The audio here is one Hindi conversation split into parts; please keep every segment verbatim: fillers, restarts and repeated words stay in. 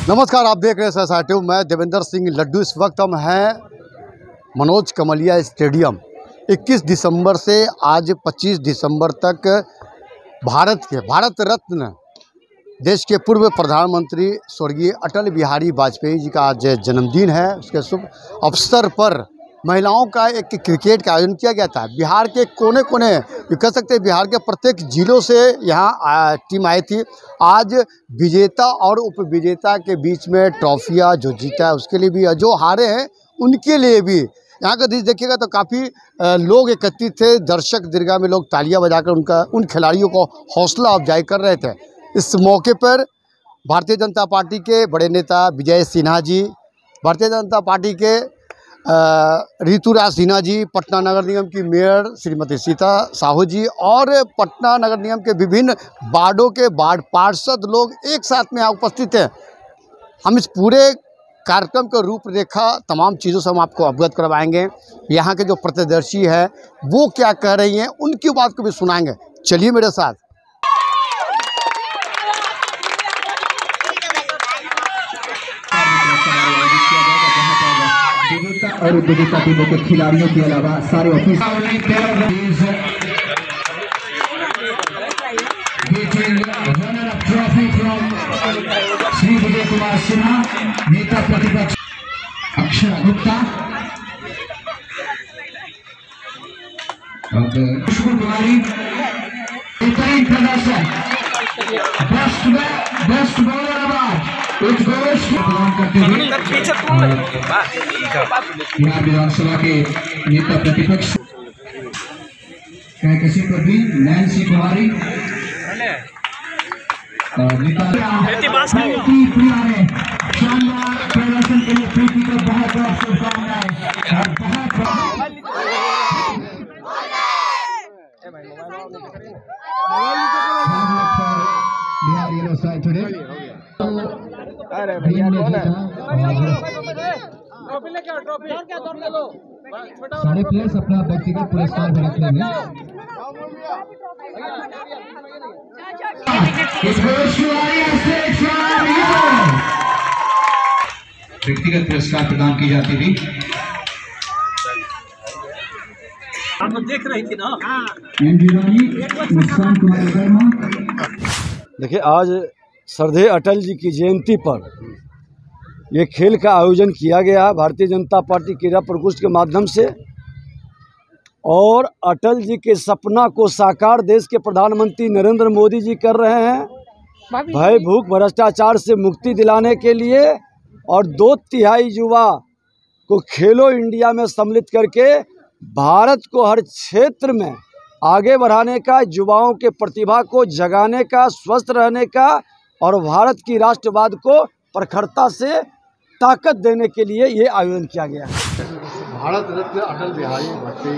नमस्कार, आप देख रहे हैं सोसाइटी। मैं देवेंद्र सिंह लड्डू। इस वक्त हम हैं मनोज कमलिया स्टेडियम। इक्कीस दिसंबर से आज पच्चीस दिसंबर तक भारत के भारत रत्न देश के पूर्व प्रधानमंत्री स्वर्गीय अटल बिहारी वाजपेयी जी का आज जन्मदिन है। उसके शुभ अवसर पर महिलाओं का एक क्रिकेट का आयोजन किया गया था। बिहार के कोने कोने, कह सकते हैं बिहार के प्रत्येक जिलों से यहाँ टीम आई थी। आज विजेता और उपविजेता के बीच में ट्रॉफियाँ, जो जीता है उसके लिए भी, जो हारे हैं उनके लिए भी। यहाँ का दृश्य देखिएगा तो काफ़ी लोग एकत्रित थे। दर्शक दीर्घा में लोग तालियां बजाकर उनका उन खिलाड़ियों को हौसला अफजाई कर रहे थे। इस मौके पर भारतीय जनता पार्टी के बड़े नेता विजय सिन्हा जी, भारतीय जनता पार्टी के ऋतुराज सिन्हा जी, पटना नगर निगम की मेयर श्रीमती सीता साहू जी और पटना नगर निगम के विभिन्न वार्डों के वार्ड पार्षद लोग एक साथ में यहाँ उपस्थित हैं। हम इस पूरे कार्यक्रम का रूपरेखा तमाम चीज़ों से हम आपको अवगत करवाएंगे। यहाँ के जो प्रतिदर्शी है वो क्या कह रही हैं उनकी बात को भी सुनाएंगे। चलिए मेरे साथ। और विजेता टीमों के खिलाड़ियों के अलावा सारे office trophy from Shri Vijay Kumar Sinha, नेता प्रतिपक्ष अक्षरा गुप्ता, खुशबू कुमारी, बेहतरीन प्रदर्शन, बेस्ट बेस्ट बॉलर अवार्ड प्रदान करते हुए बिहार विधानसभा के नेता प्रतिपक्ष कहकशी प्रवीण, नैन्सी कुमारी, शानदार प्रदर्शन के लिए प्रीति को बहुत बहुत शुभकामनाएं। बिहार येलो साइड टुडे अरे भैया सारे प्लेयर्स अपना व्यक्तिगत पुरस्कार भी रख लेंगे। व्यक्तिगत पुरस्कार प्रदान की जाती थी। आप देख रही थी ना। देखिए, आज श्रद्धेय अटल जी की जयंती पर ये खेल का आयोजन किया गया है भारतीय जनता पार्टी क्रीड़ा प्रकोष्ठ के माध्यम से। और अटल जी के सपना को साकार देश के प्रधानमंत्री नरेंद्र मोदी जी कर रहे हैं। भय भूख भ्रष्टाचार से मुक्ति दिलाने के लिए और दो तिहाई युवा को खेलो इंडिया में सम्मिलित करके भारत को हर क्षेत्र में आगे बढ़ाने का, युवाओं के प्रतिभा को जगाने का, स्वस्थ रहने का और भारत की राष्ट्रवाद को प्रखरता से ताकत देने के लिए ये आयोजन किया गया है। भारत रत्न अटल बिहारी वाजपेयी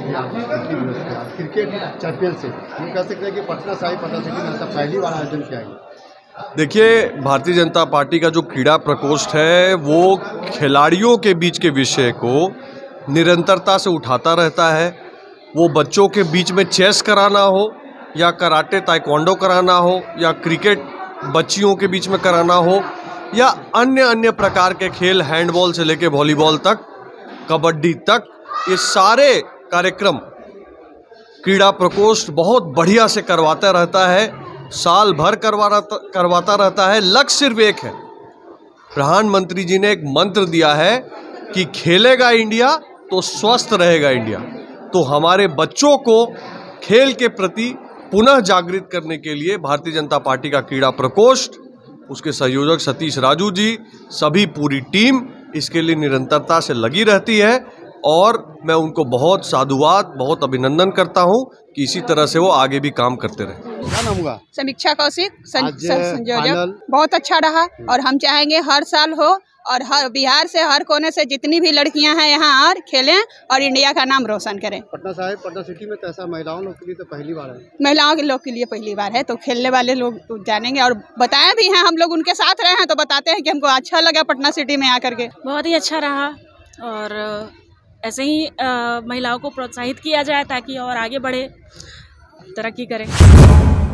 की क्रिकेट चैंपियनशिप, हम कह सकते हैं कि पटना साहिब पटना सिटी में ऐसा पहली बार आयोजन किया गया। देखिए, भारतीय जनता पार्टी का जो क्रीड़ा प्रकोष्ठ है वो खिलाड़ियों के बीच के विषय को निरंतरता से उठाता रहता है। वो बच्चों के बीच में चेस कराना हो या कराटे ताइक्वांडो कराना हो या क्रिकेट बच्चियों के बीच में कराना हो या अन्य अन्य प्रकार के खेल, हैंडबॉल से लेके वॉलीबॉल तक, कबड्डी तक, ये सारे कार्यक्रम क्रीड़ा प्रकोष्ठ बहुत बढ़िया से करवाता रहता है। साल भर करवा करवाता रहता है। लक्ष्य सिर्फ एक है, प्रधानमंत्री जी ने एक मंत्र दिया है कि खेलेगा इंडिया तो स्वस्थ रहेगा इंडिया। तो हमारे बच्चों को खेल के प्रति पुनः जागृत करने के लिए भारतीय जनता पार्टी का क्रीड़ा प्रकोष्ठ, उसके संयोजक सतीश राजू जी, सभी पूरी टीम इसके लिए निरंतरता से लगी रहती है। और मैं उनको बहुत साधुवाद, बहुत अभिनंदन करता हूं कि इसी तरह से वो आगे भी काम करते रहे। क्या नाम हुआ? समीक्षा कौशिक, संयोजक। बहुत अच्छा रहा और हम चाहेंगे हर साल हो और हर बिहार से हर कोने से जितनी भी लड़कियां हैं यहाँ और खेलें और इंडिया का नाम रोशन करें। पटना साहिब पटना सिटी में तो ऐसा महिलाओं लोग के लिए तो पहली बार है। महिलाओं के लोग के लिए पहली बार है, तो खेलने वाले लोग तो जानेंगे और बताया भी हैं। हम लोग उनके साथ रहे हैं तो बताते हैं कि हमको अच्छा लगा पटना सिटी में आकर के। बहुत ही अच्छा रहा और ऐसे ही महिलाओं को प्रोत्साहित किया जाए ताकि और आगे बढ़े, तरक्की करें।